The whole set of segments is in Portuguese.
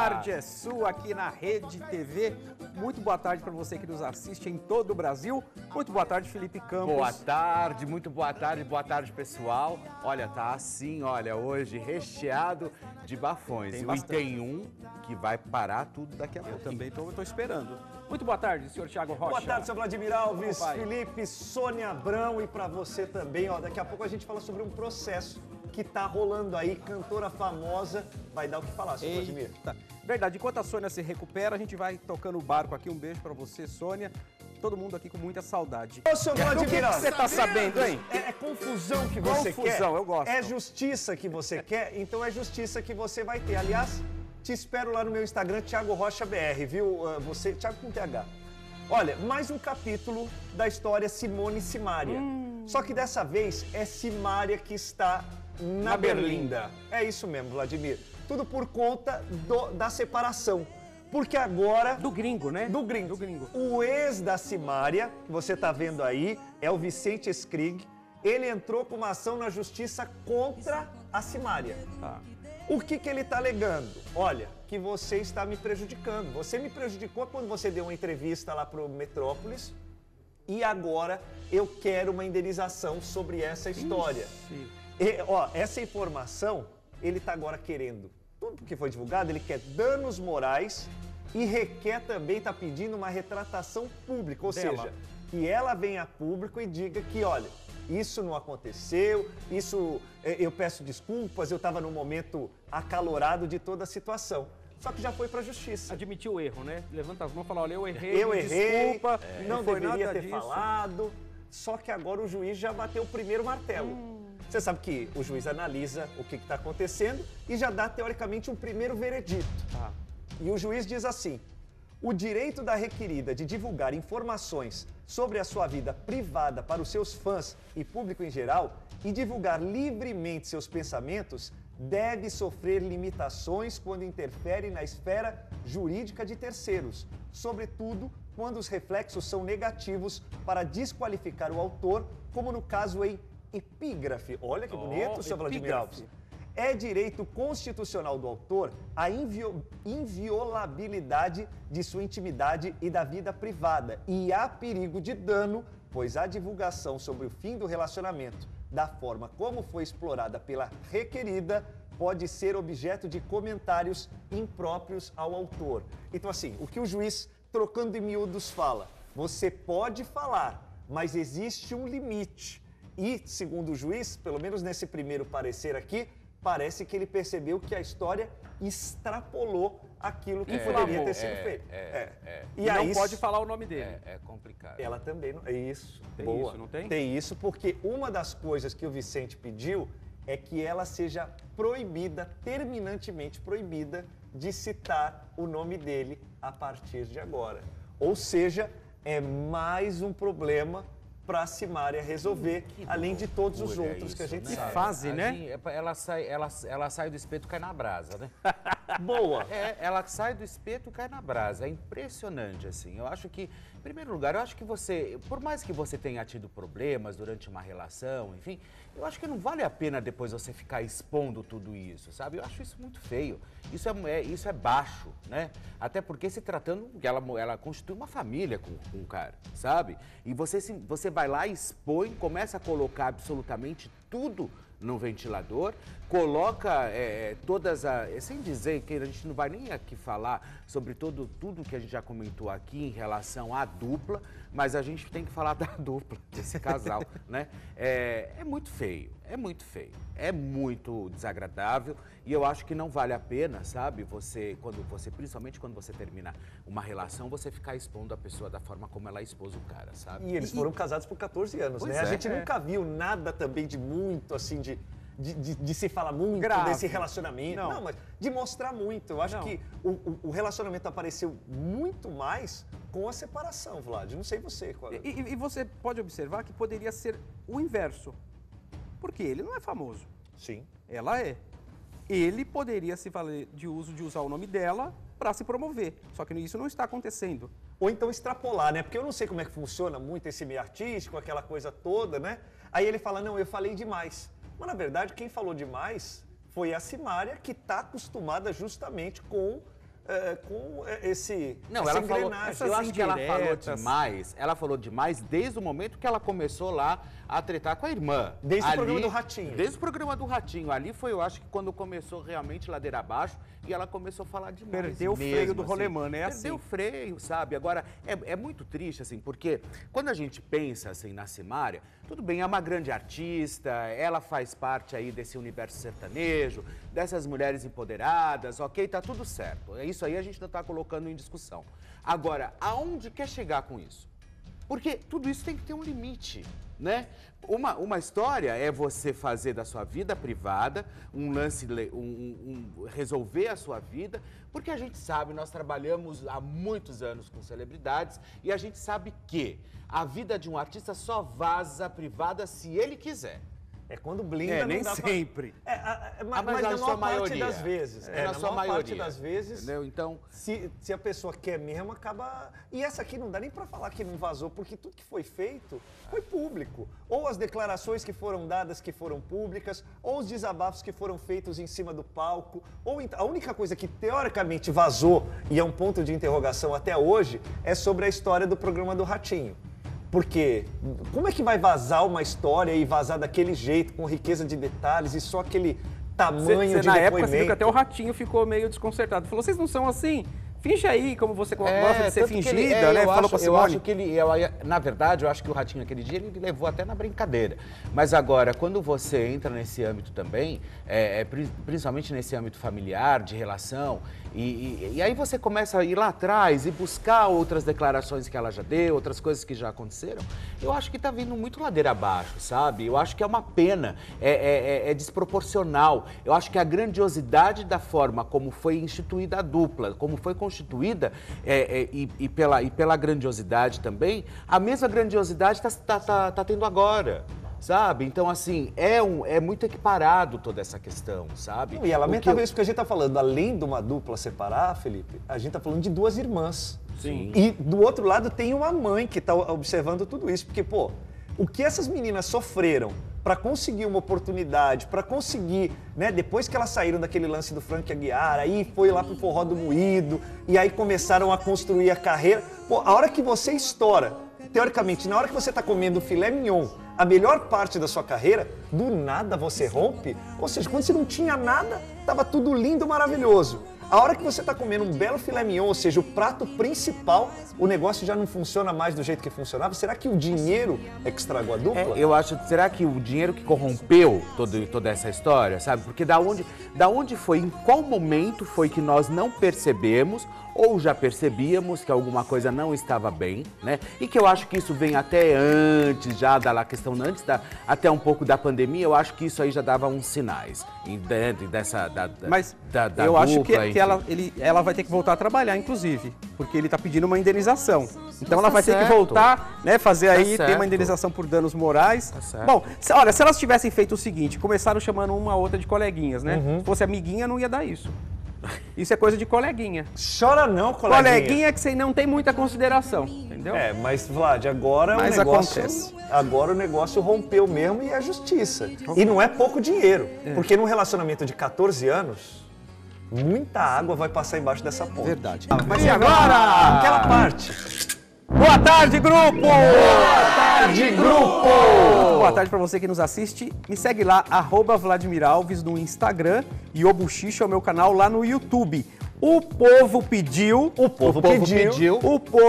tarde é sua aqui na Rede TV. Muito boa tarde para você que nos assiste em todo o Brasil. Muito boa tarde, Felipe Campos. Boa tarde, muito boa tarde, pessoal. Olha, tá assim, olha, hoje recheado de bafões. E tem um que vai parar tudo daqui a pouco. Eu também tô esperando. Muito boa tarde, senhor Thiago Rocha. Boa tarde, senhor Vladimir Alves, Felipe, Sônia Abrão e para você também. Ó, daqui a pouco a gente fala sobre um processo que tá rolando aí, cantora famosa, vai dar o que falar, senhor Vladimir. Verdade, enquanto a Sônia se recupera, a gente vai tocando o barco aqui. Um beijo pra você, Sônia. Todo mundo aqui com muita saudade. Ô, senhor Vladimir Alves, você tá sabendo, hein? É confusão que você quer. Confusão, eu gosto. É justiça que você quer, então é justiça que você vai ter. Aliás, te espero lá no meu Instagram, Thiago Rocha BR, viu? Você, Thiago com TH. Olha, mais um capítulo da história Simone e Simária. Só que dessa vez é Simária que está na Berlinda. É isso mesmo, Vladimir. Tudo por conta da separação. Porque agora... Do gringo, né? Do gringo. O ex da Simária, que você está vendo aí, é o Vicente Skrig. Ele entrou com uma ação na justiça contra a Simária. O que ele está alegando? Olha, que você está me prejudicando. Você me prejudicou quando você deu uma entrevista lá para o Metrópolis e agora eu quero uma indenização sobre essa história. E, ó, essa informação, ele está agora querendo, tudo que foi divulgado, ele quer danos morais e requer também, está pedindo uma retratação pública, ou seja, que ela venha a público e diga que, olha, isso não aconteceu, isso eu peço desculpas, eu estava num momento acalorado de toda a situação. Só que já foi para a justiça. Admitiu o erro, né? Levanta as mãos e fala, olha, eu errei, desculpa, não deveria ter falado. Só que agora o juiz já bateu o primeiro martelo. Você sabe que o juiz analisa o que está acontecendo e já dá, teoricamente, um primeiro veredito. E o juiz diz assim: o direito da requerida de divulgar informações sobre a sua vida privada para os seus fãs e público em geral e divulgar livremente seus pensamentos deve sofrer limitações quando interfere na esfera jurídica de terceiros, sobretudo quando os reflexos são negativos para desqualificar o autor, como no caso em epígrafe. Olha que bonito, senhor Vladimir Alves. É direito constitucional do autor a inviolabilidade de sua intimidade e da vida privada. E há perigo de dano, pois a divulgação sobre o fim do relacionamento, da forma como foi explorada pela requerida, pode ser objeto de comentários impróprios ao autor. Então, assim, o que o juiz, trocando em miúdos, fala? Você pode falar, mas existe um limite. E, segundo o juiz, pelo menos nesse primeiro parecer aqui, parece que ele percebeu que a história extrapolou aquilo que poderia ter sido feito. E aí, não pode falar o nome dele. É complicado. Ela também não... Isso. Tem boa. Isso, não tem? Tem isso, porque uma das coisas que o Vicente pediu é que ela seja proibida, terminantemente proibida, de citar o nome dele a partir de agora. Ou seja, é mais um problema para a Simária resolver, além de todos os outros que a gente sabe. Que fase, né? Ela sai do espeto e cai na brasa, né? Boa! Ela sai do espeto e cai na brasa. É impressionante, assim. Eu acho que, em primeiro lugar, eu acho que você, por mais que você tenha tido problemas durante uma relação, enfim, eu acho que não vale a pena depois você ficar expondo tudo isso, sabe? Eu acho isso muito feio. Isso é baixo, né? Até porque se tratando que ela constitui uma família com o cara, sabe? E você vai lá, expõe, começa a colocar absolutamente tudo no ventilador, coloca sem dizer que a gente não vai nem aqui falar sobre tudo que a gente já comentou aqui em relação à dupla, mas a gente tem que falar da dupla, desse casal, né? É muito feio, é muito desagradável e eu acho que não vale a pena, sabe? Principalmente quando você termina uma relação, você ficar expondo a pessoa da forma como ela expôs o cara, sabe? E eles foram casados por 14 anos, né? A gente nunca viu nada também de muito, assim, de se falar muito grave desse relacionamento. Não, mas de mostrar muito. Eu acho que o relacionamento apareceu muito mais com a separação, Vlad. Não sei você. E você pode observar que poderia ser o inverso. Porque ele não é famoso. Sim. Ela é. Ele poderia se valer de usar o nome dela para se promover. Só que isso não está acontecendo. Ou então extrapolar, né? Porque eu não sei como é que funciona muito esse meio artístico, aquela coisa toda, né? Aí ele fala, não, eu falei demais. Mas, na verdade, quem falou demais foi a Simária, que está acostumada justamente com com essa ela engrenagem. falou, eu acho que ela falou demais desde o momento que ela começou lá a tretar com a irmã. Desde o programa do Ratinho. Desde o programa do Ratinho. Ali foi, eu acho que quando começou realmente ladeira abaixo e ela começou a falar demais. Perdeu o freio do rolemã, né? Perdeu o freio, sabe? Agora, é muito triste, assim, porque quando a gente pensa, assim, na Simária, tudo bem, é uma grande artista, ela faz parte aí desse universo sertanejo, dessas mulheres empoderadas, ok, tá tudo certo. Isso aí a gente não tá colocando em discussão. Agora, aonde quer chegar com isso? Porque tudo isso tem que ter um limite, né? Uma história é você fazer da sua vida privada um lance, resolver a sua vida, porque a gente sabe, nós trabalhamos há muitos anos com celebridades e a gente sabe que a vida de um artista só vaza privada se ele quiser. É quando blinda, nem sempre. Mas na maior parte das vezes. Na sua maior parte das vezes, entendeu? Então, se a pessoa quer mesmo, acaba... E essa aqui não dá nem pra falar que não vazou, porque tudo que foi feito foi público. Ou as declarações que foram dadas que foram públicas, ou os desabafos que foram feitos em cima do palco, ou a única coisa que teoricamente vazou, e é um ponto de interrogação até hoje, é sobre a história do programa do Ratinho. Porque como é que vai vazar uma história e vazar daquele jeito, com riqueza de detalhes e só aquele tamanho de na depoimento? época, você viu que até o Ratinho ficou meio desconcertado. Falou, vocês não são assim? Finge aí, como você gosta de ser fingida, né? Falou pra Simone. Eu acho que na verdade, eu acho que o Ratinho aquele dia, ele levou até na brincadeira. Mas agora, quando você entra nesse âmbito também, principalmente nesse âmbito familiar, de relação, e aí você começa a ir lá atrás e buscar outras declarações que ela já deu, outras coisas que já aconteceram, eu acho que tá vindo muito ladeira abaixo, sabe? Eu acho que é uma pena, é desproporcional. Eu acho que a grandiosidade da forma como foi instituída a dupla, como foi constituída e pela grandiosidade também, a mesma grandiosidade tá tendo agora. Sabe? Então, assim, é muito equiparado toda essa questão, sabe? E é lamentável isso, porque a gente tá falando, além de uma dupla separar, Felipe, a gente tá falando de duas irmãs. Sim. E do outro lado tem uma mãe que tá observando tudo isso, porque, pô, o que essas meninas sofreram para conseguir uma oportunidade, para conseguir, né, depois que elas saíram daquele lance do Frank Aguiar, aí foi lá pro Forró do Moído, e aí começaram a construir a carreira. Pô, a hora que você estoura, teoricamente, na hora que você tá comendo filé mignon, a melhor parte da sua carreira, do nada você rompe. Ou seja, quando você não tinha nada, estava tudo lindo, maravilhoso. A hora que você está comendo um belo filé mignon, ou seja, o prato principal, o negócio já não funciona mais do jeito que funcionava. Será que o dinheiro é que estragou a dupla? Eu acho, será que o dinheiro que corrompeu toda essa história, sabe? Porque da onde foi, em qual momento foi que nós não percebemos ou já percebíamos que alguma coisa não estava bem, né? E que eu acho que isso vem até antes, já da questão antes, até um pouco da pandemia, eu acho que isso aí já dava uns sinais. Mas da eu acho que enfim. ela vai ter que voltar a trabalhar, inclusive, porque ele tá pedindo uma indenização. Então ela vai ter que certo. voltar, né, fazer aí, ter certo. uma indenização por danos morais. Tá certo. Bom, olha, se elas tivessem feito o seguinte, começaram chamando uma outra de coleguinhas, né? Se fosse amiguinha, não ia dar isso. Isso é coisa de coleguinha. Chora não, coleguinha. Coleguinha que você não tem muita consideração, entendeu? Mas Vlad, agora o negócio rompeu mesmo e é justiça. E não é pouco dinheiro, porque num relacionamento de 14 anos, muita água vai passar embaixo dessa ponte. Verdade. Mas e agora? Aquela parte. Boa tarde, grupo! Boa tarde, grupo! Boa tarde pra você que nos assiste. Me segue lá, @Vladimir Alves no Instagram e o Buchicho é o meu canal lá no YouTube. O povo pediu. O povo pediu.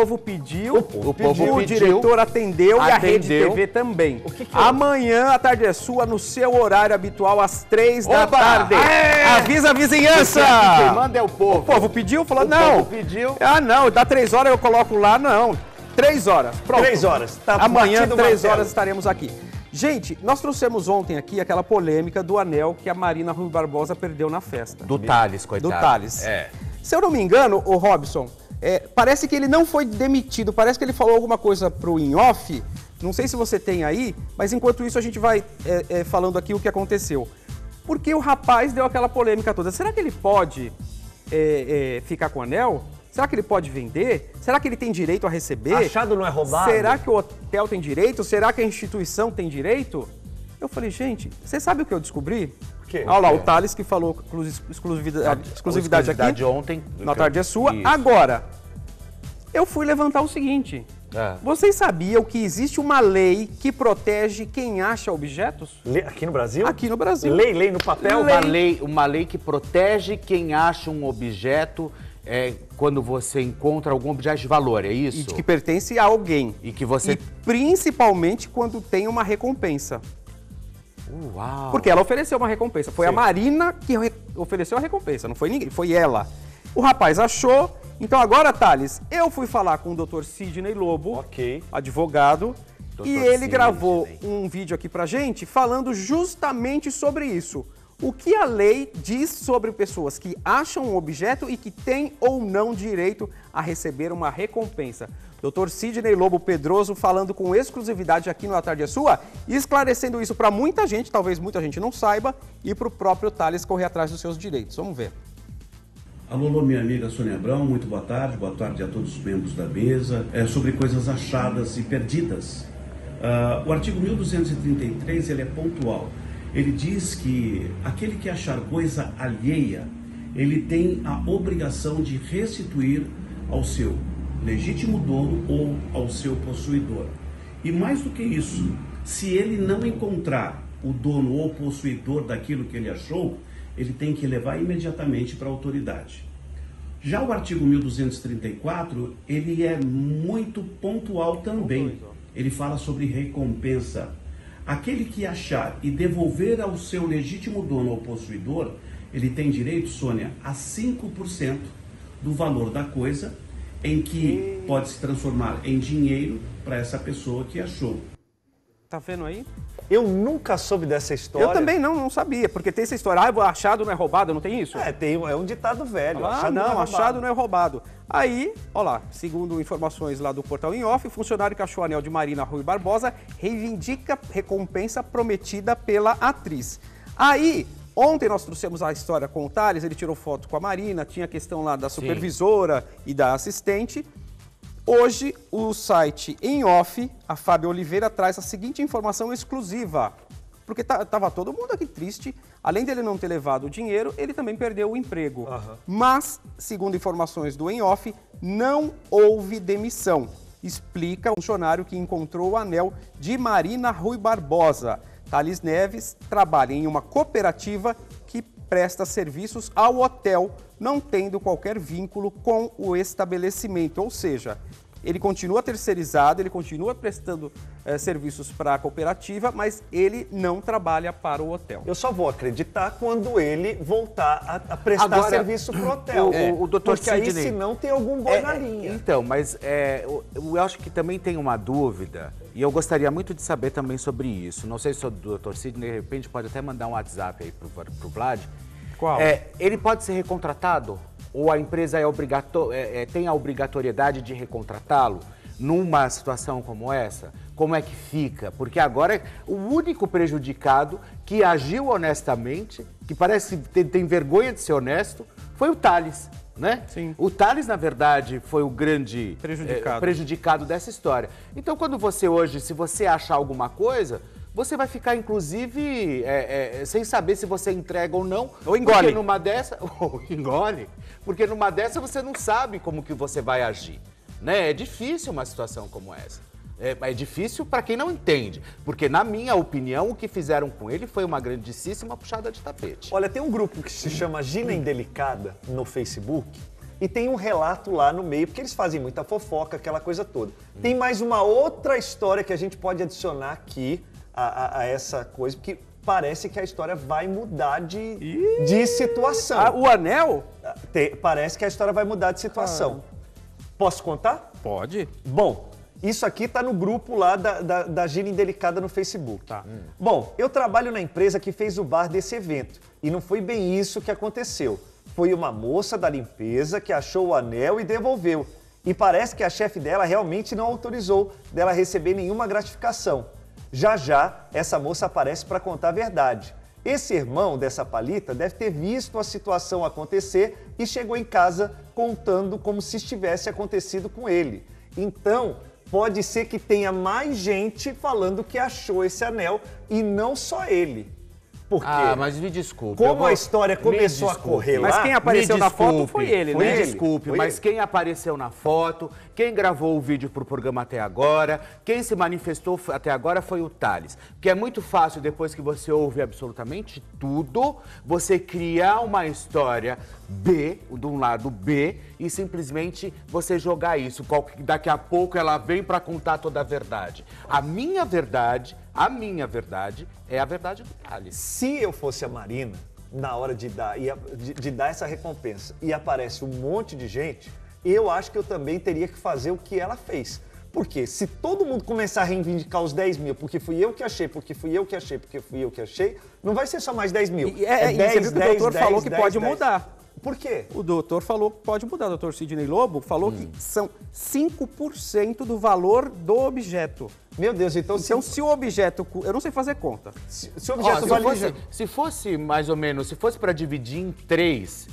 O diretor atendeu e a Rede TV também. Amanhã a tarde é sua, no seu horário habitual, às 3 da tarde. Avisa a vizinhança! Quem manda é o povo. O povo pediu? Falou, O não. povo pediu. Ah, não, dá 3 horas, eu coloco lá, não. 3 horas. Pronto. 3 horas. Tá Amanhã, batido o 3 martelo. horas, estaremos aqui. Gente, nós trouxemos ontem aqui aquela polêmica do anel que a Marina Rui Barbosa perdeu na festa. Do Thales, coitado. Do Thales. Se eu não me engano, o Robson, parece que ele não foi demitido, parece que ele falou alguma coisa pro in-off, não sei se você tem aí, mas enquanto isso a gente vai falando aqui o que aconteceu. Porque o rapaz deu aquela polêmica toda. Será que ele pode ficar com o anel? Será que ele pode vender? Será que ele tem direito a receber? Achado não é roubado? Será que o hotel tem direito? Será que a instituição tem direito? Eu falei, gente, você sabe o que eu descobri? quê? Olha lá, o Thales que falou exclusividade aqui. Ontem. Na tarde é sua. Isso. Agora, eu fui levantar o seguinte. Vocês sabiam que existe uma lei que protege quem acha objetos? Aqui no Brasil? Aqui no Brasil. Lei no papel? Uma lei que protege quem acha um objeto quando você encontra algum objeto de valor, é isso? E que pertence a alguém. E que você... E principalmente quando tem uma recompensa. Uau! Porque ela ofereceu uma recompensa. Foi a Marina que ofereceu a recompensa, não foi ninguém, foi ela. O rapaz achou. Então agora, Thales, eu fui falar com o Dr. Sidney Lobo, advogado, e ele gravou um vídeo aqui pra gente falando justamente sobre isso. O que a lei diz sobre pessoas que acham um objeto e que têm ou não direito a receber uma recompensa. Dr. Sidney Lobo Pedroso falando com exclusividade aqui no A Tarde é Sua, esclarecendo isso para muita gente, talvez muita gente não saiba, e para o próprio Thales correr atrás dos seus direitos. Vamos ver. Alô, minha amiga Sônia Abrão, muito boa tarde a todos os membros da mesa. Sobre coisas achadas e perdidas. O artigo 1233 ele é pontual. Ele diz que aquele que achar coisa alheia, ele tem a obrigação de restituir ao seu legítimo dono ou ao seu possuidor. E mais do que isso, se ele não encontrar o dono ou possuidor daquilo que ele achou, ele tem que levar imediatamente para a autoridade. Já o artigo 1234, ele é muito pontual também. Ele fala sobre recompensa. Aquele que achar e devolver ao seu legítimo dono ou possuidor, ele tem direito, Sônia, a 5% do valor da coisa, em que pode se transformar em dinheiro para essa pessoa que achou. Tá vendo aí? Eu nunca soube dessa história. Eu também não sabia, porque tem essa história, achado não é roubado, não tem isso? É um ditado velho. Achado não é roubado. Aí, ó lá, segundo informações lá do Portal Em Off, o funcionário que achou o anel de Marina Rui Barbosa reivindica recompensa prometida pela atriz. Aí, ontem nós trouxemos a história com o Thales, ele tirou foto com a Marina, tinha a questão lá da supervisora e da assistente. Hoje, o site Em Off, a Fábio Oliveira, traz a seguinte informação exclusiva. Porque estava todo mundo aqui triste. Além dele não ter levado o dinheiro, ele também perdeu o emprego. Mas, segundo informações do Em Off, não houve demissão. Explica o funcionário que encontrou o anel de Marina Rui Barbosa. Thales Neves trabalha em uma cooperativa que presta serviços ao hotel, não tendo qualquer vínculo com o estabelecimento. Ou seja, ele continua terceirizado, ele continua prestando serviços para a cooperativa, mas ele não trabalha para o hotel. Eu só vou acreditar quando ele voltar a prestar serviço para o hotel. O doutor Porque aí, se não, tem algum boi na linha. Então, mas eu acho que também tem uma dúvida, e eu gostaria muito de saber também sobre isso. Não sei se o doutor Sidney, de repente, pode até mandar um WhatsApp aí para o Vlad. Qual? Ele pode ser recontratado? Ou a empresa tem a obrigatoriedade de recontratá-lo numa situação como essa? Como é que fica? Porque agora o único prejudicado que agiu honestamente, que parece que tem vergonha de ser honesto, foi o Thales, né? Sim. O Thales, na verdade, foi o grande prejudicado dessa história. Então, quando você hoje, se você achar alguma coisa, você vai ficar, inclusive, sem saber se você entrega ou não. Ou engole. Porque numa dessa... Ou engole. Porque numa dessa você não sabe como que você vai agir. Né? É difícil uma situação como essa. É difícil para quem não entende. Porque, na minha opinião, o que fizeram com ele foi uma grandíssima puxada de tapete. Olha, tem um grupo que se chama Gina Indelicada no Facebook. E tem um relato lá no meio, porque eles fazem muita fofoca, aquela coisa toda. Tem mais uma outra história que a gente pode adicionar aqui a essa coisa, porque parece que a história vai mudar de situação. O anel? Parece que a história vai mudar de situação. Posso contar? Pode. Bom, isso aqui tá no grupo lá da Gina Indelicada no Facebook. Tá. Bom, eu trabalho na empresa que fez o bar desse evento. E não foi bem isso que aconteceu. Foi uma moça da limpeza que achou o anel e devolveu. E parece que a chefe dela realmente não autorizou dela receber nenhuma gratificação. Já, essa moça aparece para contar a verdade. Esse irmão dessa palita deve ter visto a situação acontecer e chegou em casa contando como se estivesse acontecido com ele. Então, pode ser que tenha mais gente falando que achou esse anel e não só ele. Porque mas me desculpe. como a história começou a correr lá... Mas quem apareceu na foto foi ele, né? Me desculpe, mas quem apareceu na foto, quem gravou o vídeo pro programa até agora, quem se manifestou até agora foi o Thales. Porque é muito fácil, depois que você ouve absolutamente tudo, você criar uma história B, de um lado B, e simplesmente você jogar isso. Daqui a pouco ela vem para contar toda a verdade. A minha verdade é a verdade do Thales. Se eu fosse a Marina, na hora de dar essa recompensa, e aparece um monte de gente, eu acho que eu também teria que fazer o que ela fez. Porque se todo mundo começar a reivindicar os 10 mil, porque fui eu que achei, porque fui eu que achei, porque fui eu que achei, não vai ser só mais 10 mil. É 10, 10, o doutor falou que pode mudar. Por quê? O doutor falou que pode mudar. O doutor Sidney Lobo falou que são 5% do valor do objeto. Meu Deus, então se o objeto... Eu não sei fazer conta. Se o objeto vale... Se fosse mais ou menos, se fosse para dividir em três,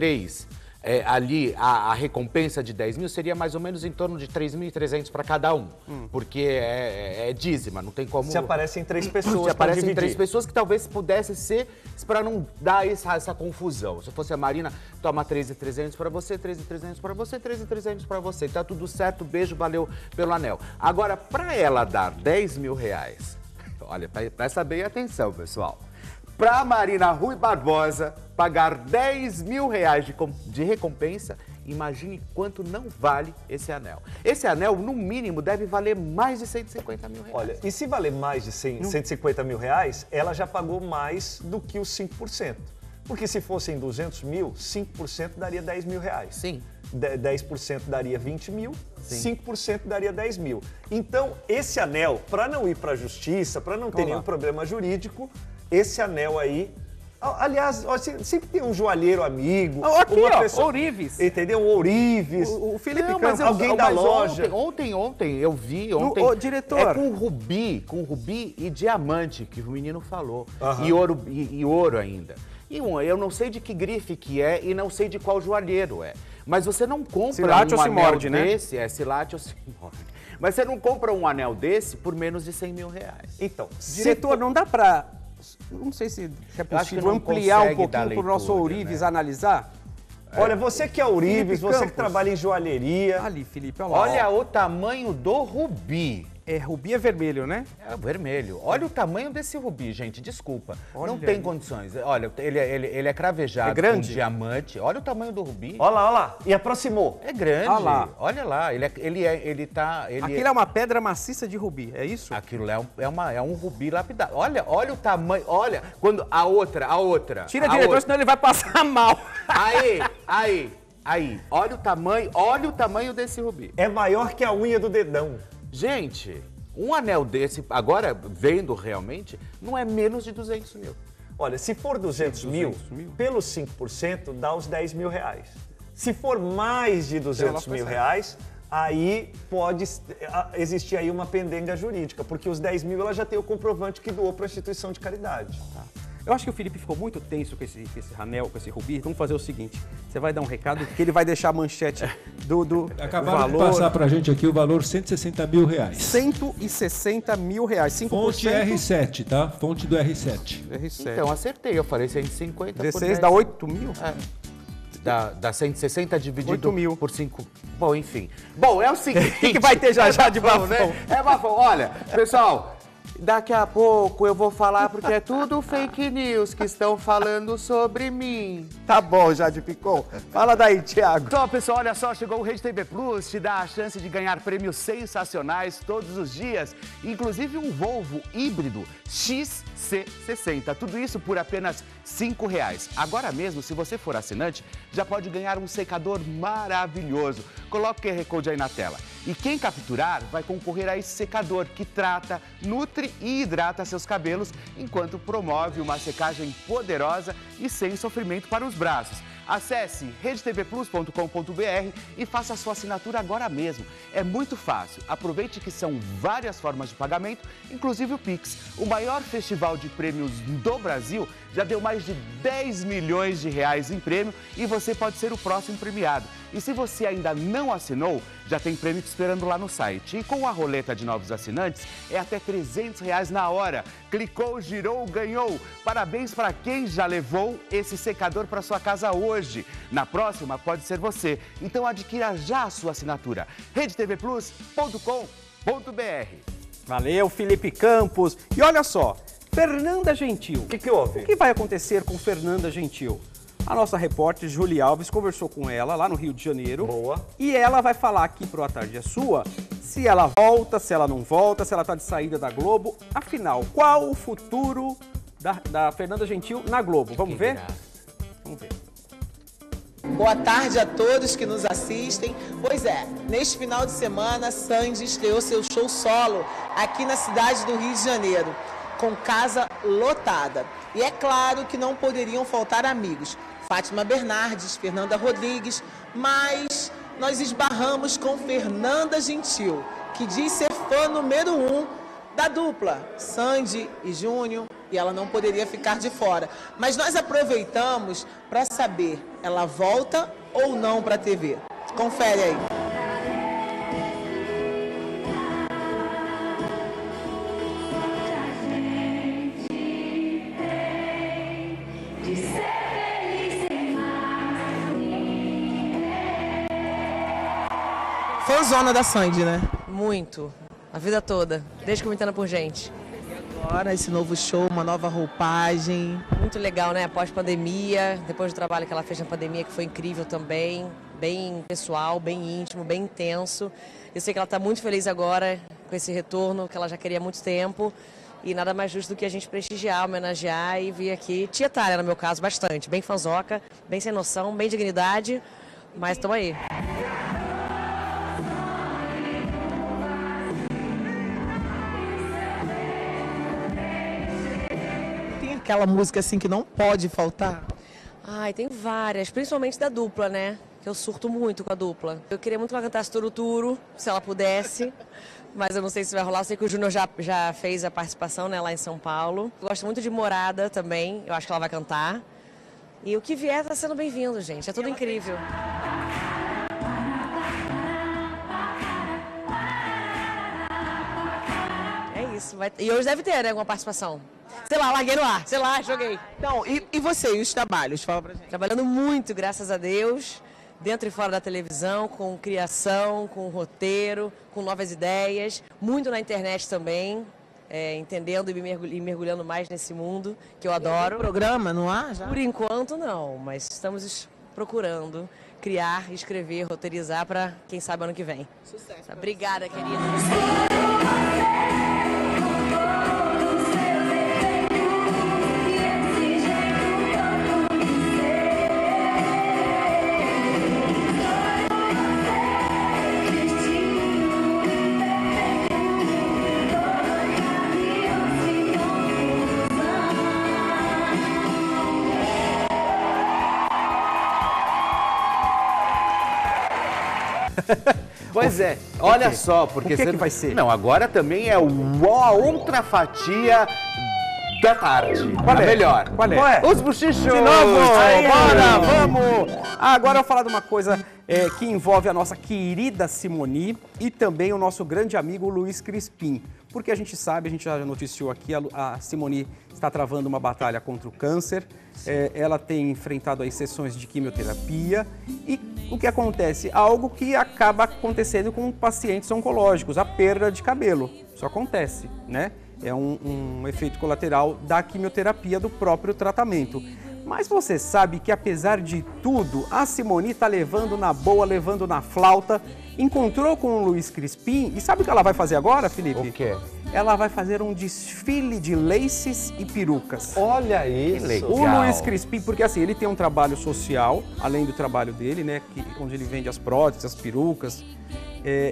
ali a recompensa de 10 mil seria mais ou menos em torno de 3.300 para cada um. Porque é dízima, não tem como... Se aparecem 3 pessoas. Se aparecem 3 pessoas que talvez pudesse ser para não dar essa confusão. Se fosse a Marina, toma 13.300 para você, 13.300 para você, 13.300 para você. Tá tudo certo, beijo, valeu pelo anel. Agora, para ela dar 10 mil reais, olha, presta bem atenção, pessoal. Para Marina Rui Barbosa pagar 10 mil reais de recompensa, imagine quanto não vale esse anel. Esse anel, no mínimo, deve valer mais de 150 mil reais. Olha, e se valer mais de 150 mil reais, ela já pagou mais do que os 5%. Porque se fossem 200 mil, 5% daria 10 mil reais. Sim. 10% daria 20 mil, Sim. 5% daria 10 mil. Então, esse anel, para não ir para a justiça, para não ter nenhum problema jurídico, esse anel aí... Aliás, sempre tem um joalheiro amigo. Aqui, uma ó, pessoa, Ourives. Entendeu? O Ourives. O Felipe Campos, alguém da loja. Ontem eu vi, diretor. É com rubi e diamante que o menino falou. E ouro ainda. E eu não sei de que grife que é e não sei de qual joalheiro é. Mas você não compra Silate um ou se anel morde, desse, né? Silate ou se morde. Mas você não compra um anel desse por menos de 100 mil reais. Então, diretor, não dá para... Não sei se é possível ampliar um pouquinho para o nosso Ourives, né? Analisar. Olha, você que é Ourives, você que trabalha em joalheria. Ali, Felipe, olha lá. Olha o tamanho do rubi. Rubi é vermelho, né? É vermelho. Olha o tamanho desse rubi, gente, desculpa. Não tem condições. Olha, ele é cravejado com diamante. Olha o tamanho do rubi. Olha lá. E aproximou. É grande. Olha lá. Olha lá. Aquilo é uma pedra maciça de rubi, é isso? Aquilo é um rubi lapidado. Olha o tamanho. Olha, quando a outra. Tira, diretor, senão ele vai passar mal. Aí. Olha o tamanho desse rubi. É maior que a unha do dedão. Gente, um anel desse, agora vendo realmente, não é menos de 200 mil. Olha, se for 200 mil, pelos 5% dá os 10 mil reais. Se for mais de 200 mil reais, aí pode existir aí uma pendenga jurídica, porque os 10 mil ela já tem o comprovante que doou para a instituição de caridade. Tá. Eu acho que o Felipe ficou muito tenso com esse anel, com esse rubi. Vamos fazer o seguinte, você vai dar um recado que ele vai deixar a manchete do Acabaram valor. de passar pra gente aqui o valor 160 mil reais. 160 mil reais, 5%. Fonte R7, tá? Fonte do R7. Então, acertei, eu falei 150 16 por 10. dá 8 mil? Dá 160 dividido 8 mil. por 5. Bom, enfim. Bom, é o seguinte... O que vai ter já de bafão, né? É bafão. Olha, pessoal... Daqui a pouco eu vou falar porque é tudo fake news que estão falando sobre mim. Tá bom, Jade Picon. Fala daí, Thiago. Então, pessoal, olha só, chegou o Rede TV Plus, te dá a chance de ganhar prêmios sensacionais todos os dias, inclusive um Volvo híbrido XC60. Tudo isso por apenas R$5. Agora mesmo, se você for assinante, já pode ganhar um secador maravilhoso. Coloque o QR Code aí na tela. E quem capturar vai concorrer a esse secador que trata, nutre e hidrata seus cabelos, enquanto promove uma secagem poderosa e sem sofrimento para os braços. Acesse redetvplus.com.br e faça a sua assinatura agora mesmo. É muito fácil. Aproveite que são várias formas de pagamento, inclusive o Pix. O maior festival de prêmios do Brasil já deu mais de 10 milhões de reais em prêmio e você pode ser o próximo premiado. E se você ainda não assinou, já tem prêmio te esperando lá no site. E com a roleta de novos assinantes, é até R$300 na hora. Clicou, girou, ganhou. Parabéns para quem já levou esse secador para sua casa hoje. Na próxima, pode ser você. Então adquira já a sua assinatura. redetvplus.com.br. Valeu, Felipe Campos. E olha só, Fernanda Gentil. O que houve? O que vai acontecer com Fernanda Gentil? A nossa repórter Julie Alves conversou com ela lá no Rio de Janeiro. Boa. E ela vai falar aqui pro A Tarde é Sua se ela volta, se ela não volta, se ela tá de saída da Globo. Afinal, qual o futuro da Fernanda Gentil na Globo? Vamos ver? Vamos ver. Boa tarde a todos que nos assistem. Pois é, neste final de semana, Sandy estreou seu show solo aqui na cidade do Rio de Janeiro, com casa lotada. E é claro que não poderiam faltar amigos. Fátima Bernardes, Fernanda Rodrigues, mas nós esbarramos com Fernanda Gentil, que diz ser fã número 1 da dupla, Sandy e Júnior, e ela não poderia ficar de fora. Mas nós aproveitamos para saber, ela volta ou não para a TV? Confere aí. Fãzona da Sandy, né? Muito. A vida toda. Desde que eu me entendo por gente. Agora esse novo show, uma nova roupagem. Muito legal, né? Pós-pandemia, depois do trabalho que ela fez na pandemia, que foi incrível também. Bem pessoal, bem íntimo, bem intenso. Eu sei que ela está muito feliz agora com esse retorno, que ela já queria há muito tempo. E nada mais justo do que a gente prestigiar, homenagear e vir aqui tietar, né, no meu caso, bastante. Bem fanzoca, bem sem noção, bem dignidade, mas estamos aí. Aquela música assim que não pode faltar? Ai, tem várias, principalmente da dupla, né? Que eu surto muito com a dupla. Eu queria muito que ela cantasse Turuturo, se ela pudesse, mas eu não sei se vai rolar. Eu sei que o Júnior já fez a participação, né, lá em São Paulo. Eu gosto muito de Morada também, eu acho que ela vai cantar. E o que vier tá sendo bem-vindo, gente, é tudo incrível. É isso, e hoje deve ter, né, alguma participação. Sei lá, larguei no ar, sei lá, joguei. Então, e você, e os trabalhos? Fala pra gente. Trabalhando muito, graças a Deus, dentro e fora da televisão, com criação, com roteiro, com novas ideias, muito na internet também, entendendo e mergulhando mais nesse mundo que eu adoro. Tem programa no ar já? Por enquanto não, mas estamos procurando criar, escrever, roteirizar para quem sabe ano que vem. Sucesso. Obrigada, querida. Pois é, olha só, porque o que vai ser? Não, agora também é a outra fatia da tarde. Qual é? Melhor. Qual é? Os bochichos! De novo! Aí, Bora, vamos! Agora eu vou falar de uma coisa que envolve a nossa querida Simone e também o nosso grande amigo Luiz Crispim. Porque a gente sabe, a gente já noticiou aqui, a Simone está travando uma batalha contra o câncer. Ela tem enfrentado aí sessões de quimioterapia e o que acontece? Algo que acaba acontecendo com pacientes oncológicos, a perda de cabelo. Isso acontece, né? É um efeito colateral da quimioterapia, do próprio tratamento. Mas você sabe que, apesar de tudo, a Simone está levando na boa, levando na flauta, encontrou com o Luiz Crispim e sabe o que ela vai fazer agora, Felipe? O quê? Ela vai fazer um desfile de laces e perucas. Olha isso! legal. O Luiz Crispim, porque assim, ele tem um trabalho social, além do trabalho dele, né, onde ele vende as próteses, as perucas.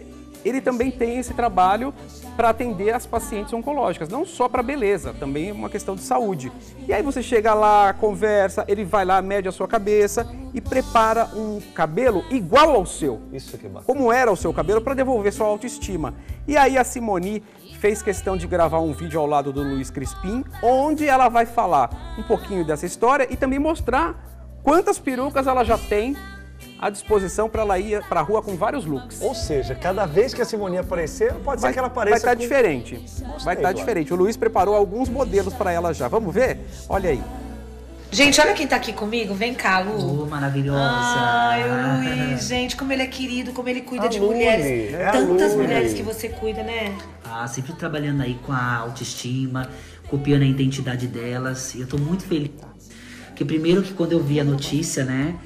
ele também tem esse trabalho para atender as pacientes oncológicas, não só para beleza, também é uma questão de saúde. E aí você chega lá, conversa, ele vai lá, mede a sua cabeça e prepara um cabelo igual ao seu. Isso que é bacana. Como era o seu cabelo, para devolver sua autoestima. E aí a Simone fez questão de gravar um vídeo ao lado do Luiz Crispim, onde ela vai falar um pouquinho dessa história e também mostrar quantas perucas ela já tem à disposição para ela ir para a rua com vários looks. Ou seja, cada vez que a Simone aparecer, pode ser que ela apareça Vai estar com... diferente. Gostei, Vai estar diferente. O Luiz preparou alguns modelos para ela já. Vamos ver? Olha aí. Gente, olha quem tá aqui comigo. Vem cá, Lu. Oh, maravilhosa. Ai, o Luiz, gente, como ele é querido, como ele cuida de mulheres. Tantas mulheres que você cuida, né? Ah, sempre trabalhando aí com a autoestima, copiando a identidade delas. E eu tô muito feliz. Porque primeiro que quando eu vi a notícia, né,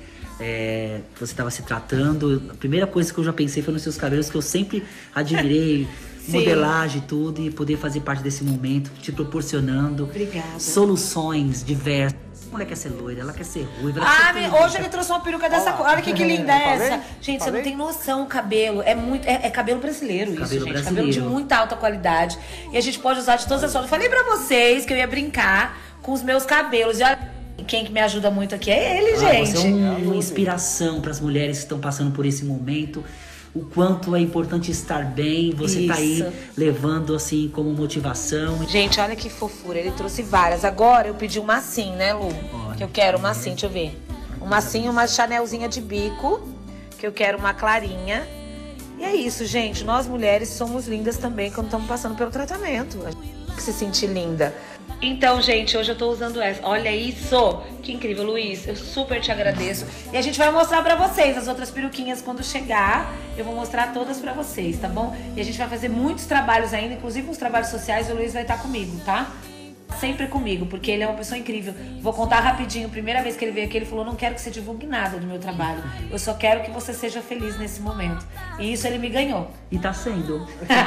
que você estava se tratando, a primeira coisa que eu já pensei foi nos seus cabelos, que eu sempre admirei. Modelagem e tudo, e poder fazer parte desse momento, te proporcionando soluções diversas. A mulher quer ser loira, ela quer ser ruiva. Hoje ele trouxe uma peruca dessa cor. Olha que linda é essa. Gente, você não tem noção, o cabelo. É cabelo brasileiro isso, Cabelo gente. brasileiro. Cabelo de muita alta qualidade. E a gente pode usar de todas as formas. Eu falei pra vocês que eu ia brincar com os meus cabelos. E olha, quem que me ajuda muito aqui é ele, gente. Você é uma inspiração para as mulheres que estão passando por esse momento. O quanto é importante estar bem, você tá aí levando assim como motivação. Gente, olha que fofura, ele trouxe várias. Agora eu pedi uma assim, né, Lu? Que eu quero uma assim, deixa eu ver. Uma assim, uma chanelzinha de bico, que eu quero uma clarinha. E é isso, gente, nós mulheres somos lindas também quando estamos passando pelo tratamento. A gente tem que se sentir linda. Então, gente, hoje eu tô usando essa. Olha isso! Que incrível, Luiz. Eu super te agradeço. E a gente vai mostrar pra vocês as outras peruquinhas quando chegar. Eu vou mostrar todas pra vocês, tá bom? E a gente vai fazer muitos trabalhos ainda, inclusive uns trabalhos sociais. E o Luiz vai estar comigo, tá? Sempre comigo, porque ele é uma pessoa incrível. Vou contar rapidinho. Primeira vez que ele veio aqui, ele falou: não quero que você divulgue nada do meu trabalho. Eu só quero que você seja feliz nesse momento. E isso ele me ganhou. E tá sendo.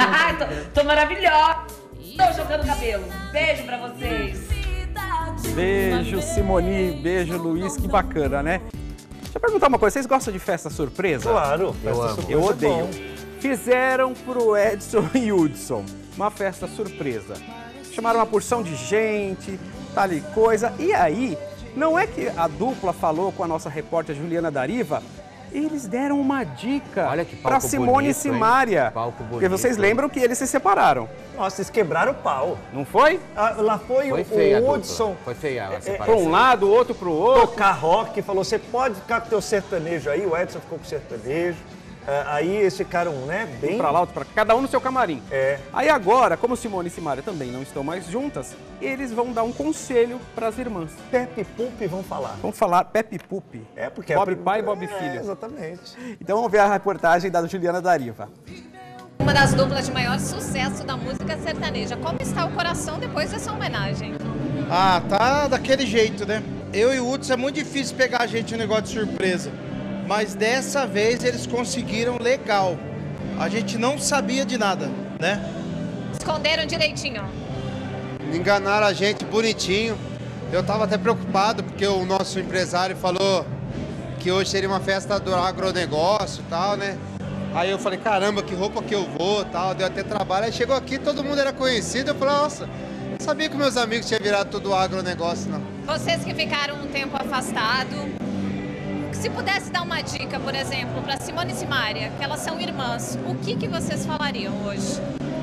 tô maravilhosa. Estou jogando cabelo. Beijo pra vocês. Beijo, Simone. Beijo, Luiz. Que bacana, né? Deixa eu perguntar uma coisa. Vocês gostam de festa surpresa? Claro. Festa surpresa Eu odeio. bom. Fizeram pro Edson e Hudson uma festa surpresa. Chamaram uma porção de gente, tal e coisa. E aí, não é que a dupla falou com a nossa repórter Juliana Dariva? Eles deram uma dica para Simone e Simária. Porque vocês lembram que eles se separaram. Nossa, eles quebraram o pau. Não foi? Lá foi feia o Hudson. Foi feia a separação. Para um lado, o outro para o outro. Tocar rock, falou: você pode ficar com o teu sertanejo aí. O Edson ficou com o sertanejo. Aí eles ficaram, né, bem... Um para lá, outro para cada um no seu camarim. Aí agora, como Simone e Simária também não estão mais juntas, eles vão dar um conselho para as irmãs. Pepe e Pupi vão falar. Vão falar Pepe e Pupi. Porque Bob pai e Bob filho. Exatamente. Então vamos ver a reportagem da Juliana Dariva. Uma das duplas de maior sucesso da música sertaneja. Como está o coração depois dessa homenagem? Ah, tá daquele jeito, né? Eu e o Hudson é muito difícil pegar a gente no negócio de surpresa. Mas dessa vez eles conseguiram legal. A gente não sabia de nada, né? Esconderam direitinho. Enganaram a gente bonitinho. Eu tava até preocupado porque o nosso empresário falou que hoje seria uma festa do agronegócio e tal, né? Aí eu falei: caramba, que roupa que eu vou, tal, deu até trabalho. Aí chegou aqui, todo mundo era conhecido, eu falei: nossa, não sabia que meus amigos tinham virado tudo agronegócio, não. Vocês que ficaram um tempo afastados, se pudesse dar uma dica, por exemplo, para Simone e Simária, que elas são irmãs, o que vocês falariam hoje?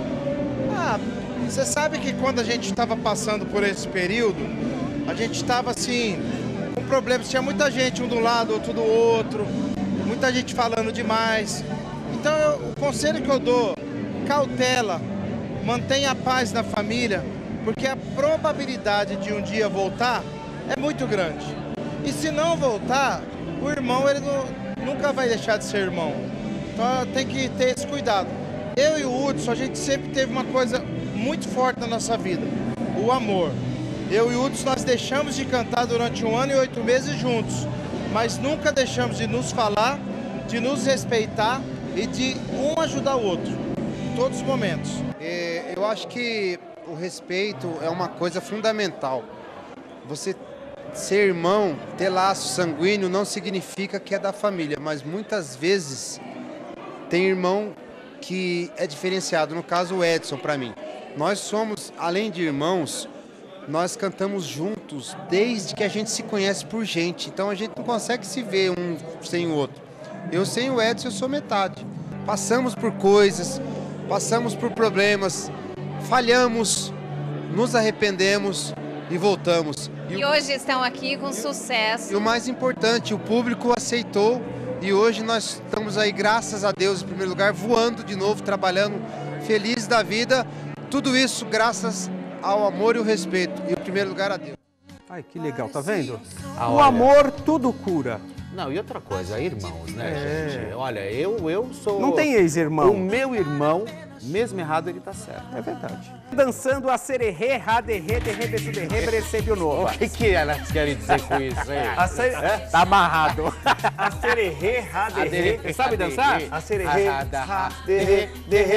Você sabe que quando a gente estava passando por esse período, a gente estava assim, com problemas, tinha muita gente um do lado, outro do outro, muita gente falando demais. Então o conselho que eu dou: cautela, mantenha a paz na família, porque a probabilidade de um dia voltar é muito grande. E se não voltar, o irmão ele nunca vai deixar de ser irmão. Então tem que ter esse cuidado. Eu e o Hudson, a gente sempre teve uma coisa muito forte na nossa vida: o amor. Eu e o Hudson, nós deixamos de cantar durante 1 ano e 8 meses juntos, mas nunca deixamos de nos falar, de nos respeitar e de um ajudar o outro, em todos os momentos. Eu acho que o respeito é uma coisa fundamental. Você ser irmão, ter laço sanguíneo não significa que é da família, mas muitas vezes tem irmão que é diferenciado, no caso o Edson, para mim. Nós somos, além de irmãos, nós cantamos juntos desde que a gente se conhece por gente. Então a gente não consegue se ver um sem o outro. Eu sem o Edson, eu sou metade. Passamos por coisas, passamos por problemas, falhamos, nos arrependemos e voltamos. E hoje estão aqui com sucesso. E o mais importante, o público aceitou e hoje nós estamos aí, graças a Deus, em primeiro lugar, voando de novo, trabalhando, felizes da vida. Tudo isso graças ao amor e o respeito. E, em primeiro lugar, a Deus. Ai, que legal, tá vendo? Ah, o olha. amor tudo cura. Não, e outra coisa, irmãos, né, gente? Olha, eu sou... Não tem ex-irmão. O meu irmão, mesmo errado, ele tá certo. É verdade. Dançando a sererê, raderê, derrê, besuderê, brecebio nova. O que elas querem dizer com isso, hein? Tá amarrado. A sererê, raderê. Você sabe dançar? A sererê, raderê,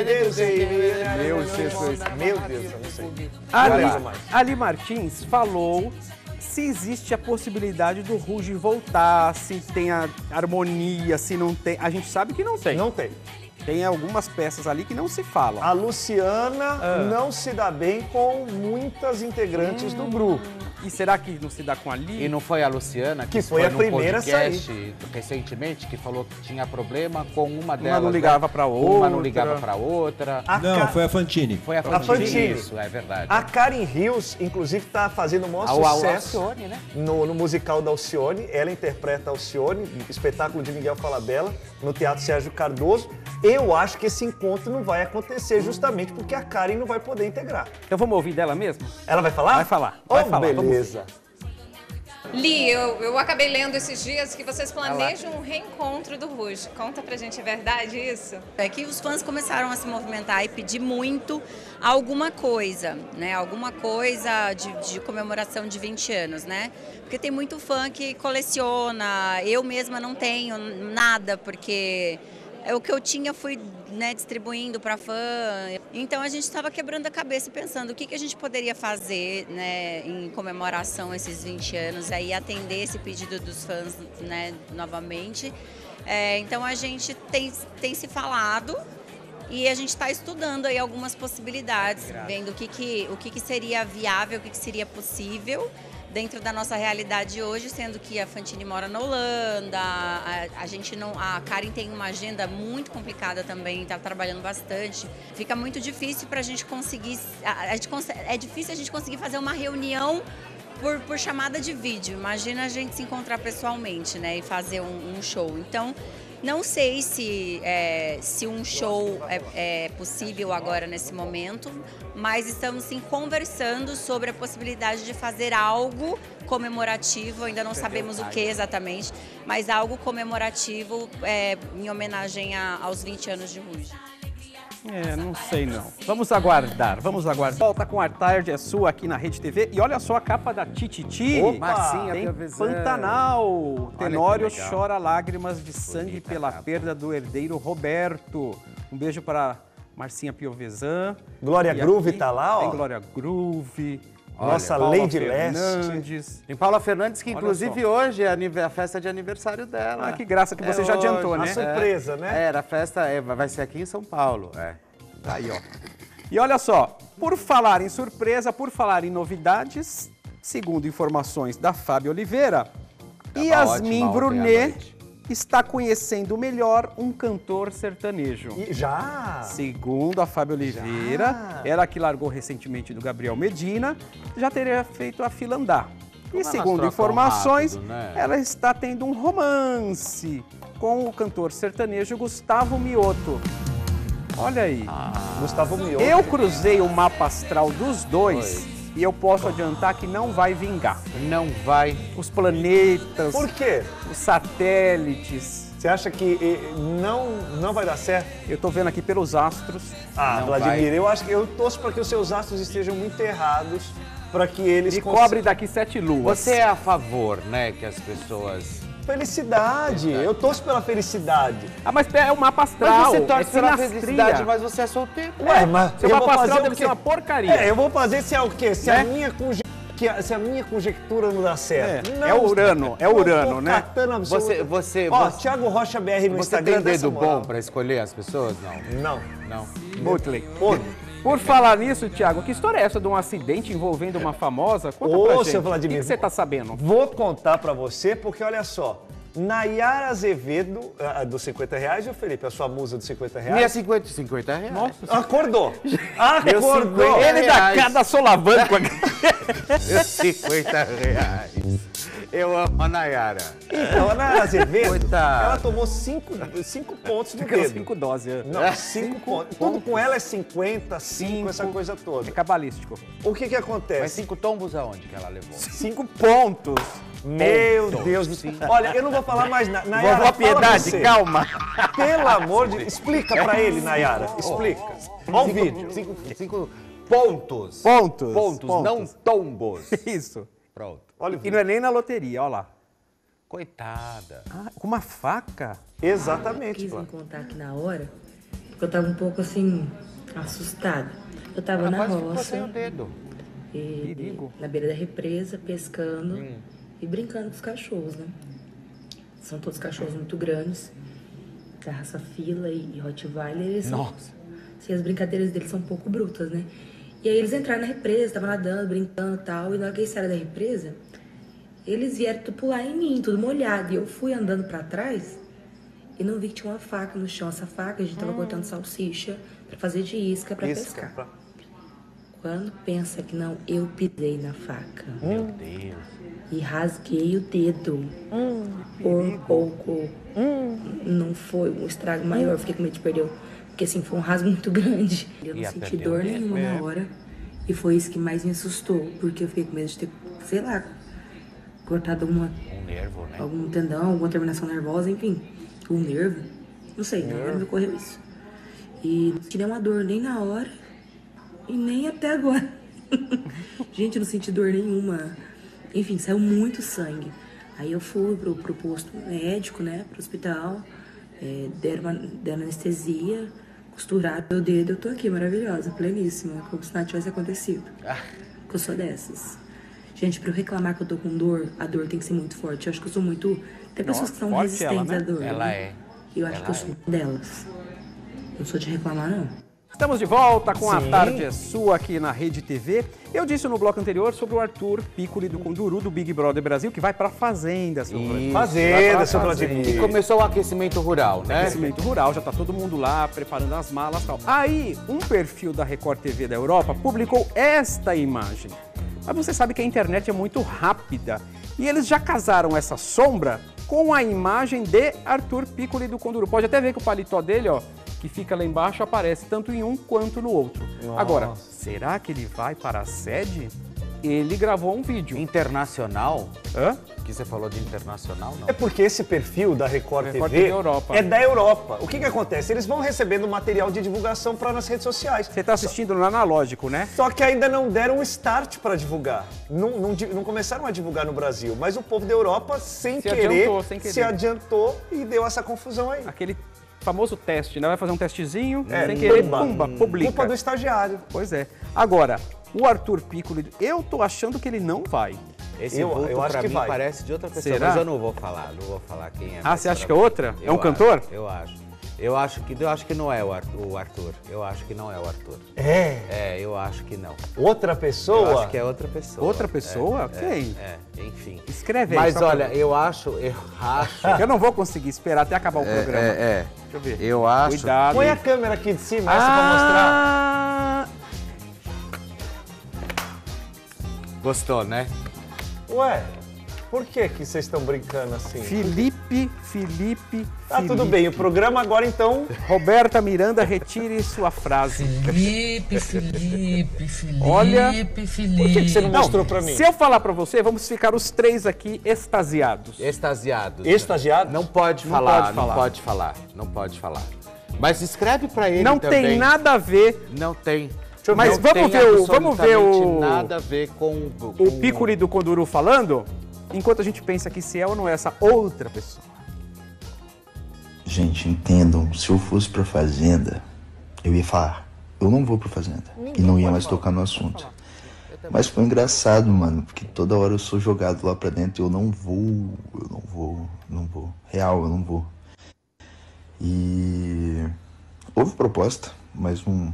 Meu Jesus. Meu Deus, eu não sei. Ali Martins falou se existe a possibilidade do Ruge voltar, se tem a harmonia, se não tem. A gente sabe que não tem. Não tem. Tem algumas peças ali que não se falam. A Luciana não se dá bem com muitas integrantes do grupo. E será que não se dá com a Li? E não foi a Luciana que foi a primeira a podcast recentemente que falou que tinha problema com uma delas. Uma não ligava pra outra. Uma não ligava pra outra. Não, foi a Fantini. Foi a Fantini. Isso, é verdade. A Karen Hills, inclusive, está fazendo o maior sucesso Alcione, né? no musical da Alcione. Ela interpreta a Alcione, espetáculo de Miguel Falabella, no Teatro Sérgio Cardoso. Eu acho que esse encontro não vai acontecer justamente porque a Karen não vai poder integrar. Então vamos ouvir dela mesmo? Ela vai falar? Vai falar. Vai falar. Beleza. Li, eu acabei lendo esses dias que vocês planejam um reencontro do Ruge. Conta pra gente, é verdade isso? É que os fãs começaram a se movimentar e pedir muito alguma coisa, né? Alguma coisa de comemoração de 20 anos, né? Porque tem muito fã que coleciona, eu mesma não tenho nada, porque o que eu tinha fui, né, distribuindo para fã. Então a gente estava quebrando a cabeça e pensando o que a gente poderia fazer, né, em comemoração a esses 20 anos, aí atender esse pedido dos fãs, né, novamente. Então a gente tem se falado e a gente está estudando aí algumas possibilidades, vendo o que seria viável, o que seria possível dentro da nossa realidade hoje, sendo que a Fantini mora na Holanda, a Karen tem uma agenda muito complicada também, está trabalhando bastante. Fica muito difícil para a gente conseguir, é difícil a gente conseguir fazer uma reunião por chamada de vídeo. Imagina a gente se encontrar pessoalmente, né, e fazer um show. Então, não sei se um show é possível agora nesse momento, mas estamos sim conversando sobre a possibilidade de fazer algo comemorativo, ainda não sabemos o que exatamente, mas algo comemorativo em homenagem aos 20 anos de Ruge. Não sei não. Vamos aguardar. Volta com a tarde é sua aqui na Rede TV. E olha só a capa da Tititi. Marcinha tem Piovesan. Pantanal. Tenório que legal. chora lágrimas de sangue pela perda do herdeiro Roberto. Um beijo para Marcinha Piovesan. Glória E Groove aqui tá lá, ó. Tem Glória Groove. Nossa Paula Lady Fernandes. Leste. Tem Paula Fernandes, que Olha inclusive só. hoje é a festa de aniversário dela. Ah, que graça que você já adiantou, Uma né? surpresa, né? Era a festa, vai ser aqui em São Paulo. Tá aí, ó. E olha só, por falar em surpresa, por falar em novidades, segundo informações da Fábio Oliveira, Yasmin Brunet está conhecendo melhor um cantor sertanejo. E já? Segundo a Fábio Oliveira, ela que largou recentemente do Gabriel Medina, já teria feito a fila andar. E segundo informações, ela está tendo um romance com o cantor sertanejo Gustavo Mioto. Olha aí. Gustavo Mioto. Eu cruzei o mapa astral dos dois e eu posso adiantar que não vai vingar. Não vai. Os planetas. Por quê? Os satélites. Você acha que não vai dar certo? Eu tô vendo aqui pelos astros. Ah, Vladimir, eu torço para que os seus astros estejam muito errados, para que eles... E cobre daqui 7 luas. Você é a favor, né, que as pessoas... Felicidade, eu torço pela felicidade. Ah, mas é o mapa astral. Mas você torce pela sinastria. felicidade, mas você é solteiro. Ué, mas seu eu mapa vou astral fazer deve o quê? ser uma porcaria. Eu vou fazer se é o quê? Se a minha com se a minha conjectura não dá certo. É Urano, né? Ó, Thiago Rocha BR no Instagram. Você tem dedo bom para escolher as pessoas? Não. Mutley. Por falar nisso, Thiago, que história é essa de um acidente envolvendo uma famosa? Conta pra gente. Seu Vladimir, o que você tá sabendo? Vou contar pra você, porque olha só. Nayara Azevedo, dos R$50, viu, Felipe? A sua musa dos R$50. Minha R$50. Nossa. Acordou. Acordou. Ele dá cada solavanco aqui. R$50. Eu amo a Nayara. Então, a Nayara Azevedo, Coitada. ela tomou 5 pontos no dedo. 5 doses. Não, 5 pontos. Tudo com ela é 50, 5, essa coisa toda. É cabalístico. O que acontece? Mas 5 tombos aonde que ela levou? 5 pontos. Meu Deus do céu. Olha, eu não vou falar mais nada. Nayara, Vovó Piedade, calma. Pelo amor de Deus. Explica pra ele, Nayara. Explica. Olha o vídeo. 5 pontos. Pontos. Não tombos. Isso. Pronto. Olha, e não é nem na loteria, olha lá. Coitada. Com uma faca? Exatamente. Eu quis me contar aqui na hora, porque eu tava um pouco assim, assustada. Eu tava na roça. O dedo. Na beira da represa, pescando e brincando com os cachorros, né? São todos cachorros muito grandes, da raça fila e Rottweiler. Nossa. Assim, as brincadeiras deles são um pouco brutas, né? E aí eles entraram na represa, estavam nadando, brincando e tal. E na hora que eles saíram da represa, eles vieram pular em mim, tudo molhado. E eu fui andando pra trás e não vi que tinha uma faca no chão. Essa faca a gente tava cortando salsicha pra fazer de isca pra pescar. Quando pensa que não, eu pisei na faca. Meu Deus. E rasguei o dedo. Por pouco. Não foi um estrago maior, fiquei com medo de perder. Porque assim, foi um rasgo muito grande. Eu não senti dor nenhuma na hora. E foi isso que mais me assustou. Porque eu fiquei com medo de ter, sei lá, cortado Um nervo, né? algum tendão, alguma terminação nervosa, enfim. Um nervo. Não sei, na hora me ocorreu isso. E não tirei uma dor nem na hora. E nem até agora. Gente, eu não senti dor nenhuma. Enfim, saiu muito sangue. Aí eu fui pro posto médico, né? Pro hospital. Deram anestesia, costuraram meu dedo. Eu tô aqui, maravilhosa, pleníssima. Como se nada tivesse acontecido. Porque eu sou dessas. Gente, pra eu reclamar que eu tô com dor, a dor tem que ser muito forte. Eu acho que eu sou muito... Tem pessoas que são resistentes à dor. Ela é. E eu acho que eu sou uma delas. Não sou de reclamar, não. Estamos de volta com A Tarde é Sua aqui na Rede TV. Eu disse no bloco anterior sobre o Arthur Piccoli do Conduru, do Big Brother Brasil, que vai pra Fazenda, seu Vladimir. Fazenda, seu Vladimir. E começou o aquecimento rural, né? Aquecimento rural, já tá todo mundo lá preparando as malas e tal. Aí, um perfil da Record TV da Europa publicou esta imagem. Mas você sabe que a internet é muito rápida. E eles já casaram essa sombra com a imagem de Arthur Piccoli do Conduru. Pode até ver que o paletó dele, ó, que fica lá embaixo, aparece tanto em um quanto no outro. Nossa. Agora, será que ele vai para a sede? Ele gravou um vídeo. Internacional? Hã? Que você falou de internacional, não? É porque esse perfil da Record TV Europa. É da Europa. O que acontece? Eles vão recebendo material de divulgação para nas redes sociais. Você está assistindo no analógico, né? Só que ainda não deram um start para divulgar. Não começaram a divulgar no Brasil. Mas o povo da Europa, sem querer, se adiantou e deu essa confusão aí. Aquele famoso teste, né? Vai fazer um testezinho, sem querer, pumba, publica. Culpa do estagiário. Pois é. Agora, o Arthur Piccoli, eu tô achando que ele não vai. Esse eu acho que vai. Parece de outra pessoa, será? mas eu não vou falar quem é. Ah, você acha que é outra? É um cantor? Eu acho. Eu acho que não é o Arthur. Eu acho que não é o Arthur. Eu acho que não. Outra pessoa? Eu acho que é outra pessoa. Outra pessoa? Quem? Enfim. Escreve aí. Mas olha, eu acho... Eu não vou conseguir esperar até acabar o programa. Deixa eu ver. Eu acho... Cuidado. Põe a câmera aqui de cima, essa pra mostrar. Gostou, né? Ué, por que vocês estão brincando assim? Felipe. Tá tudo bem, o programa agora então... Roberta Miranda, retire sua frase. Felipe. Olha, por que você não mostrou pra mim? Se eu falar pra você, vamos ficar os três aqui extasiados. Extasiados? Não pode falar, não pode falar. Mas escreve pra ele não também. Não tem nada a ver. Não tem. Mas vamos ver o... nada a ver com o Piccoli do Conduru falando, enquanto a gente pensa que se é ou não é essa outra pessoa. Gente, entendam, se eu fosse pra Fazenda, eu ia falar, eu não vou pra Fazenda. E não ia mais tocar no assunto. também. Mas foi engraçado, mano, porque toda hora eu sou jogado lá pra dentro e eu não vou. Real, eu não vou. E houve proposta, mas não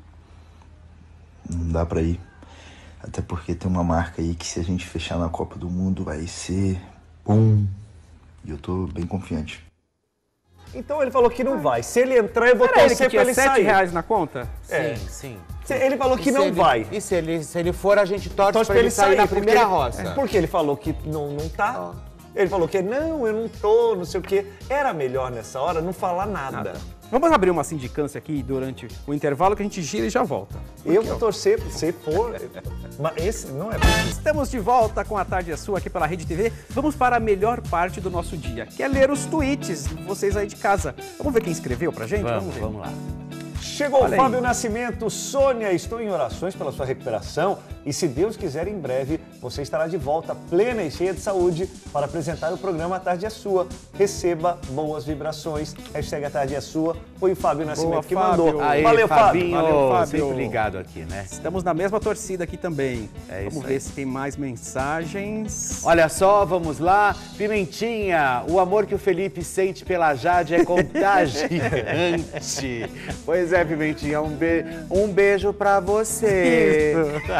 dá pra ir. Até porque tem uma marca aí que se a gente fechar na Copa do Mundo vai ser bom. E eu tô bem confiante. Então ele falou que não vai. Se ele entrar, eu vou Era ele torcer que pra tinha ele sair. R$7 na conta? Sim. Ele falou que não vai. E se ele for, a gente torce pra ele sair na primeira roça. Porque ele falou que não tá. Ele falou que não, eu não tô, não sei o quê. Era melhor nessa hora não falar nada. Vamos abrir uma sindicância aqui durante o intervalo que a gente gira e já volta. Eu vou torcer, se for, mas esse não é. Estamos de volta com A Tarde é Sua aqui pela Rede TV. Vamos para a melhor parte do nosso dia, que é ler os tweets de vocês aí de casa. Vamos ver quem escreveu pra gente? Vamos lá. Chegou o Fábio Nascimento. Sônia, estou em orações pela sua recuperação e, se Deus quiser, em breve você estará de volta plena e cheia de saúde para apresentar o programa A Tarde é Sua. Receba boas vibrações. Hashtag A Tarde é Sua. Foi o Fábio Nascimento que mandou. Aí, Valeu, Fábio. Valeu, Fábio. Sempre ligado aqui, né? Estamos na mesma torcida aqui também. Vamos ver aí. se tem mais mensagens. Olha só, vamos lá. Pimentinha, o amor que o Felipe sente pela Jade é contagiante. Pois é, Pimentinha, um beijo pra você.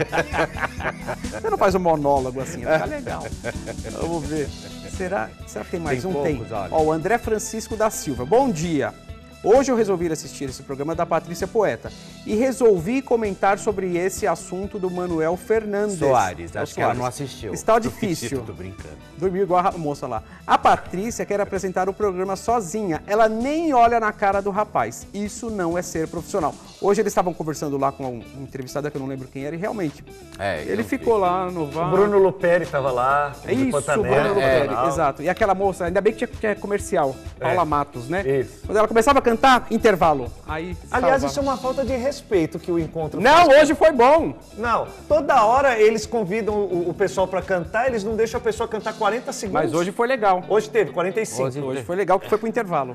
Você não faz um monólogo assim, vai ficar legal. Vamos ver. Será que tem mais Tem um? poucos, Tem. olha. Ó, o André Francisco da Silva. Bom dia. Hoje eu resolvi assistir esse programa da Patrícia Poeta e resolvi comentar sobre esse assunto do Manuel Fernandes. Soares, acho que ela não assistiu. Está difícil. Tô brincando. Dormiu igual a moça lá. A Patrícia quer apresentar o programa sozinha. Ela nem olha na cara do rapaz. Isso não é ser profissional. Hoje eles estavam conversando lá com um entrevistado que eu não lembro quem era e realmente ele ficou lá no VAR. O Bruno Luperi estava lá. Isso, o Bruno Luperi, exato. E aquela moça, ainda bem que tinha comercial, Paula Matos, né? Isso. Quando ela começava a cantar, intervalo. Aí, aliás, salva. isso é uma falta de respeito que o encontro Não, faz. hoje foi bom. Não, toda hora eles convidam o pessoal para cantar, eles não deixam a pessoa cantar 40 segundos. Mas hoje foi legal. Hoje teve 45. Hoje foi legal que foi pro intervalo.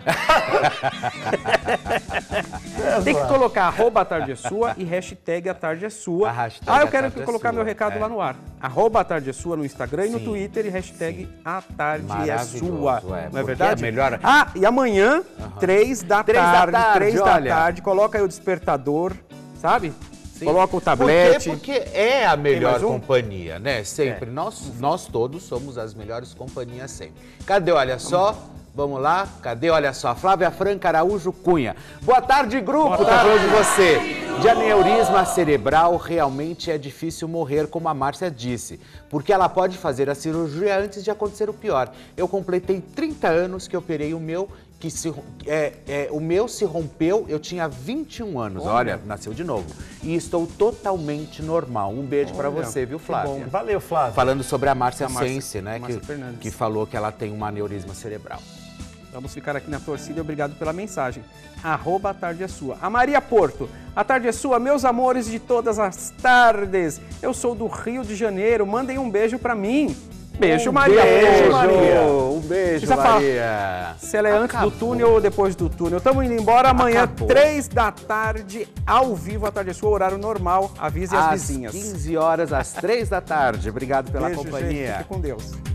Tem que colocar @A Tarde é Sua e hashtag A Tarde é Sua. Eu quero colocar meu recado lá no ar. @A Tarde é Sua no Instagram e no Twitter e hashtag A Tarde é Sua. Não é verdade? É melhor... E amanhã, 3 da tarde, coloca aí o despertador, sabe? Sim. Coloca o tablete. Porque é a melhor companhia, né? Sempre. Nós todos somos as melhores companhias sempre. Cadê? Olha só. Vamos lá, cadê? Olha só, Flávia Franca Araújo Cunha. Boa tarde, grupo, tá falando de você. De aneurisma cerebral, realmente é difícil morrer, como a Márcia disse, porque ela pode fazer a cirurgia antes de acontecer o pior. Eu completei 30 anos que operei o meu, o meu se rompeu, eu tinha 21 anos, olha, nasceu de novo. E estou totalmente normal. Um beijo pra você, viu, Flávia? Valeu, Flávia. Falando sobre a Márcia Sense, né, Márcia que falou que ela tem um aneurisma cerebral. Vamos ficar aqui na torcida e obrigado pela mensagem. @A Tarde é Sua. A Maria Porto. A Tarde é Sua, meus amores de todas as tardes. Eu sou do Rio de Janeiro. Mandem um beijo pra mim. Beijo, Maria. Beijo, Maria. Um beijo, Maria. Se ela é antes do túnel ou depois do túnel. Estamos indo embora amanhã, 3 da tarde, ao vivo. A Tarde é Sua, horário normal. Avise as vizinhas. Às 15 horas, às 3 da tarde. Obrigado pela companhia. Gente, fique com Deus.